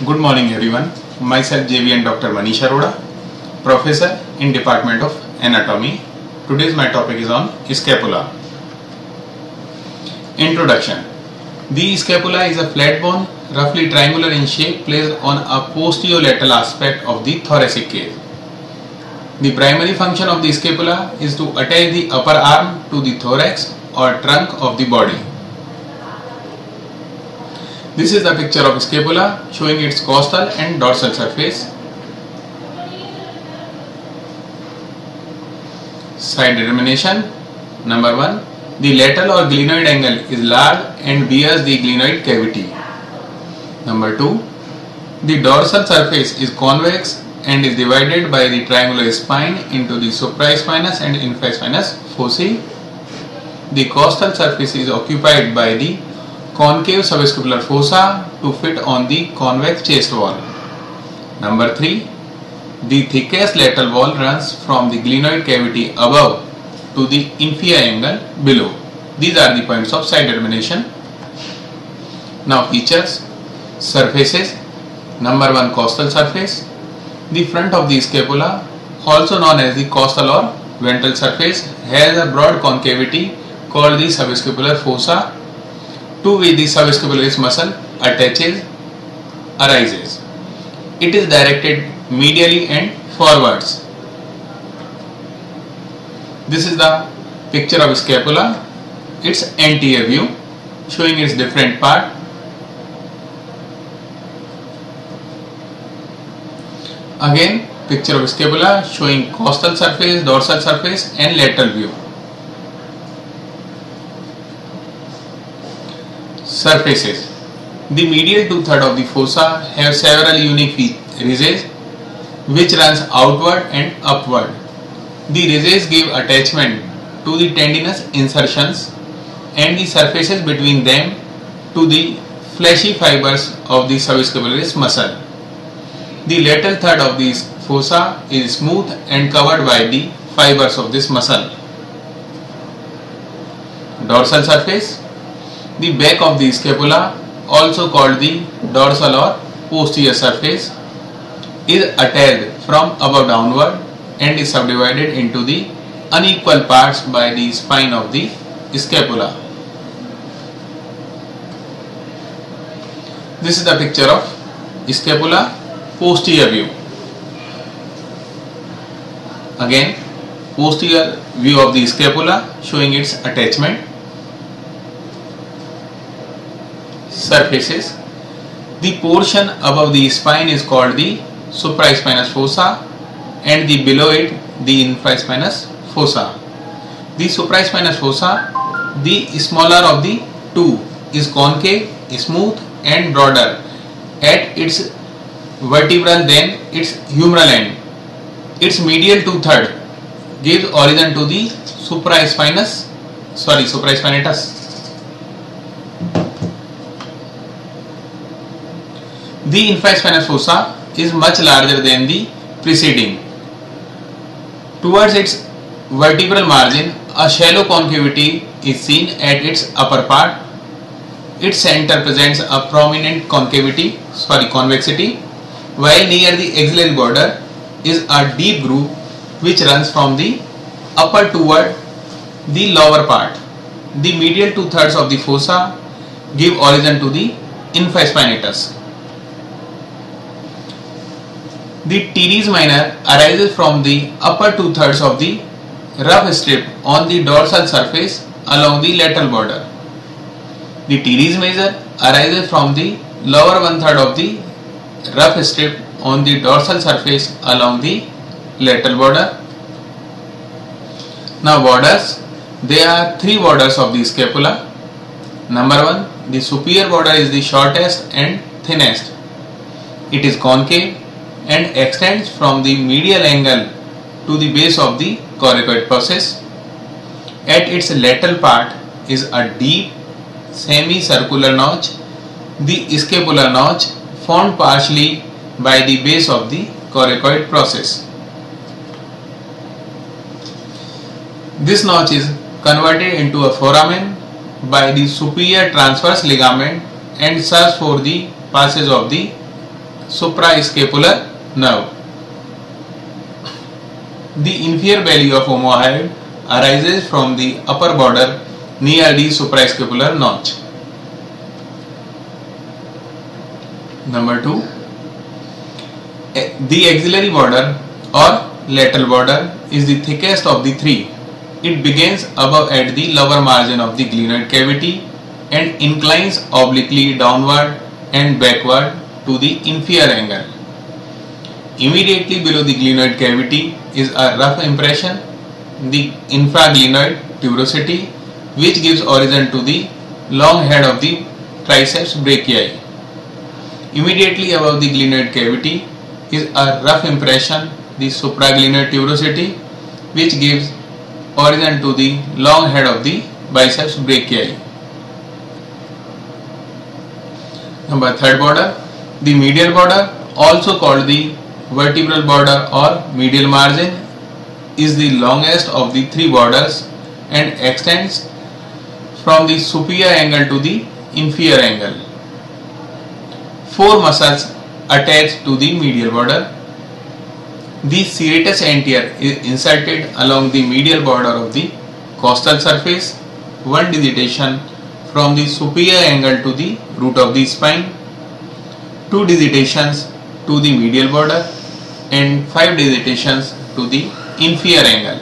Good morning everyone. Myself JVN Dr. Manish Arora, Professor in Department of Anatomy. Today's my topic is on scapula. Introduction. The scapula is a flat bone, roughly triangular in shape, placed on a posterolateral aspect of the thoracic cage. The primary function of the scapula is to attach the upper arm to the thorax or trunk of the body. This is the picture of scapula showing its costal and dorsal surface. Side determination. Number 1. The lateral or glenoid angle is large and bears the glenoid cavity. Number 2. The dorsal surface is convex and is divided by the triangular spine into the supraspinous and infraspinous fossae. The costal surface is occupied by the concave subscapular fossa to fit on the convex chest wall. Number 3. The thickest lateral wall runs from the glenoid cavity above to the infia angle below. These are the points of side determination. Now features. Surfaces. Number 1. Costal surface. The front of the scapula, also known as the costal or ventral surface, has a broad concavity called the subscapular fossa, to which the subscapularis muscle arises. It is directed medially and forwards. This is the picture of scapula, its anterior view showing its different part. Again, picture of scapula showing costal surface, dorsal surface and lateral view. Surfaces. The medial two-thirds of the fossa have several unique ridges which runs outward and upward. The ridges give attachment to the tendinous insertions and the surfaces between them to the fleshy fibers of the subscapularis muscle. The lateral third of this fossa is smooth and covered by the fibers of this muscle. Dorsal surface. The back of the scapula, also called the dorsal or posterior surface, is attached from above downward and is subdivided into the unequal parts by the spine of the scapula. This is the picture of scapula posterior view. Again, posterior view of the scapula showing its attachment. Surfaces. The portion above the spine is called the supraspinous fossa and the below it the infraspinous fossa. The supraspinous fossa, the smaller of the two, is concave, smooth and broader at its vertebral than its humeral end. Its medial two-thirds gives origin to the supraspinatus. The infraspinous fossa is much larger than the preceding. Towards its vertebral margin, a shallow concavity is seen at its upper part. Its center presents a prominent convexity, while near the axillary border is a deep groove which runs from the upper toward the lower part. The medial two-thirds of the fossa give origin to the infraspinatus. The teres minor arises from the upper two-thirds of the rough strip on the dorsal surface along the lateral border. The teres major arises from the lower one-third of the rough strip on the dorsal surface along the lateral border. Now borders. There are three borders of the scapula. Number 1. The superior border is the shortest and thinnest. It is concave and extends from the medial angle to the base of the coracoid process. At its lateral part is a deep semicircular notch, the scapular notch, formed partially by the base of the coracoid process. This notch is converted into a foramen by the superior transverse ligament and serves for the passage of the suprascapular nerve. The inferior belly of omohyoid arises from the upper border near the suprascapular notch. Number 2. The axillary border or lateral border is the thickest of the three. It begins above at the lower margin of the glenoid cavity and inclines obliquely downward and backward to the inferior angle. Immediately below the glenoid cavity is a rough impression, the infraglenoid tuberosity, which gives origin to the long head of the triceps brachii. Immediately above the glenoid cavity is a rough impression, the supraglenoid tuberosity, which gives origin to the long head of the biceps brachii. Number 3rd border, the medial border, also called the vertebral border or medial margin, is the longest of the three borders and extends from the superior angle to the inferior angle. 4 muscles attached to the medial border. The serratus anterior is inserted along the medial border of the costal surface, 1 digitation from the superior angle to the root of the spine, 2 digitations to the medial border and 5 digitations to the inferior angle.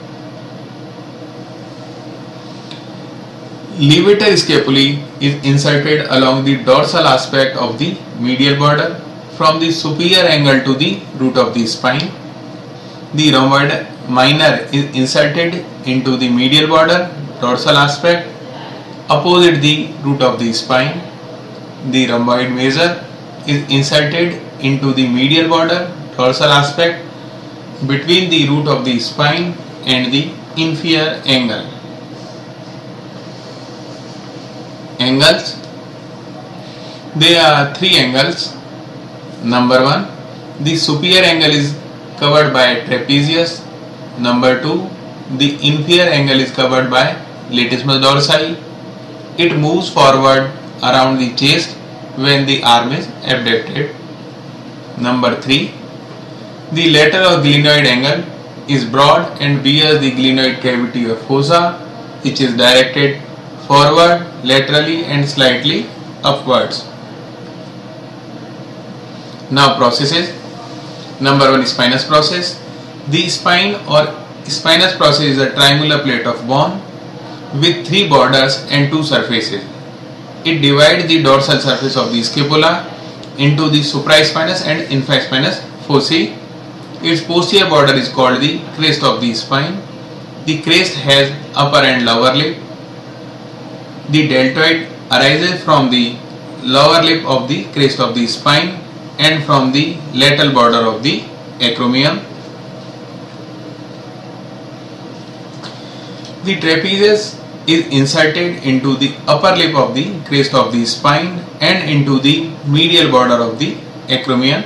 Levator scapulae is inserted along the dorsal aspect of the medial border from the superior angle to the root of the spine. The rhomboid minor is inserted into the medial border dorsal aspect opposite the root of the spine. The rhomboid major is inserted into the medial border dorsal aspect between the root of the spine and the inferior angle. Angles. There are 3 angles. Number 1, the superior angle is covered by trapezius. Number 2, the inferior angle is covered by latissimus dorsi. It moves forward around the chest when the arm is abducted. Number 3, the lateral or glenoid angle is broad and bears the glenoid cavity or fossa, which is directed forward, laterally and slightly upwards. Now processes. Number 1, spinous process. The spine or spinous process is a triangular plate of bone with 3 borders and 2 surfaces. It divides the dorsal surface of the scapula into the supraspinous and infraspinous fossae. Its posterior border is called the crest of the spine. The crest has upper and lower lip. The deltoid arises from the lower lip of the crest of the spine and from the lateral border of the acromion. The trapezius is inserted into the upper lip of the crest of the spine and into the medial border of the acromion.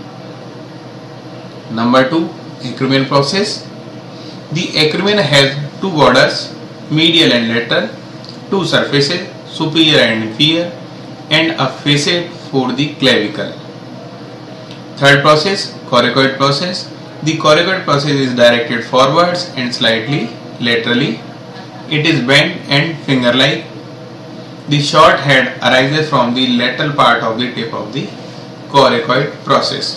Number 2, acromion process. The acromion has 2 borders, medial and lateral, 2 surfaces, superior and inferior, and a facet for the clavicle. 3rd process, coracoid process. The coracoid process is directed forwards and slightly laterally. It is bent and finger-like. The short head arises from the lateral part of the tip of the coracoid process.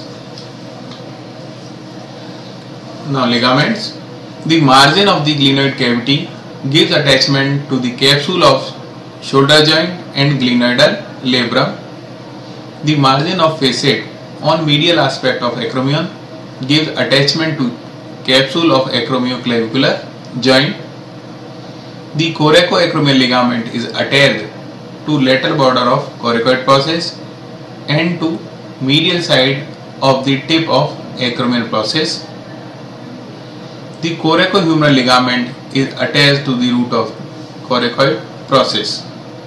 Now ligaments. The margin of the glenoid cavity gives attachment to the capsule of shoulder joint and glenoidal labrum. The margin of facet on medial aspect of acromion gives attachment to capsule of acromioclavicular joint. The coracoacromial ligament is attached to lateral border of coracoid process and to medial side of the tip of acromial process. The coracohumeral ligament is attached to the root of coracoid process.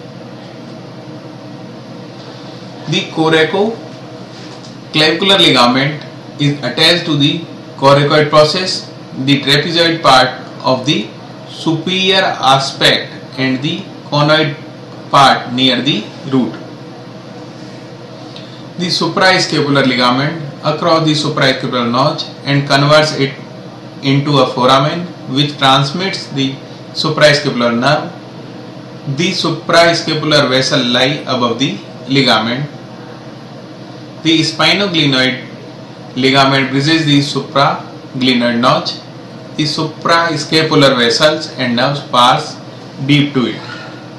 The coracoclavicular ligament is attached to the coracoid process, the trapezoid part of the superior aspect and the conoid part near the root. the supraescapular ligament across the supraescapular notch and converts it into a foramen which transmits the supraescapular nerve. The supraescapular vessel lie above the ligament. The spinoglenoid ligament bridges the supraglenoid notch. The supraescapular vessels and nerves pass deep to it.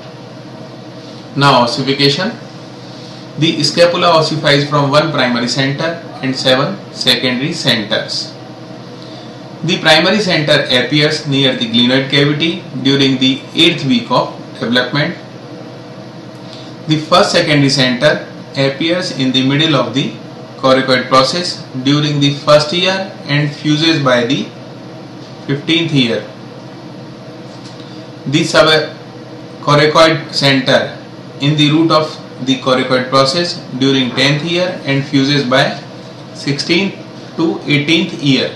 Now ossification. The scapula ossifies from one primary center and 7 secondary centers. The primary center appears near the glenoid cavity during the 8th week of development. The first secondary center appears in the middle of the coracoid process during the first year and fuses by the 15th year. The subcoracoid center in the root of the coracoid process during 10th year and fuses by 16th to 18th year.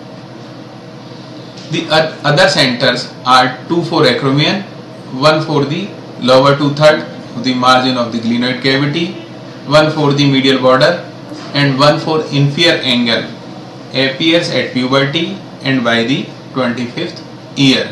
The other centers are 2 for acromion, 1 for the lower 2/3 of the margin of the glenoid cavity, 1 for the medial border and 1 for inferior angle, appears at puberty and by the 25th year.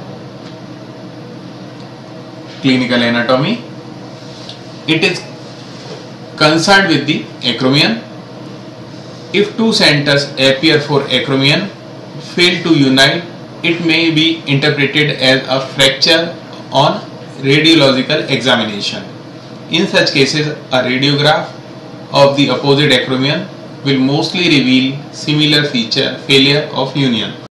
Clinical anatomy. It is concerned with the acromion. If 2 centers appear for acromion fail to unite, it may be interpreted as a fracture on radiological examination. In such cases, a radiograph of the opposite acromion will mostly reveal similar feature failure of union.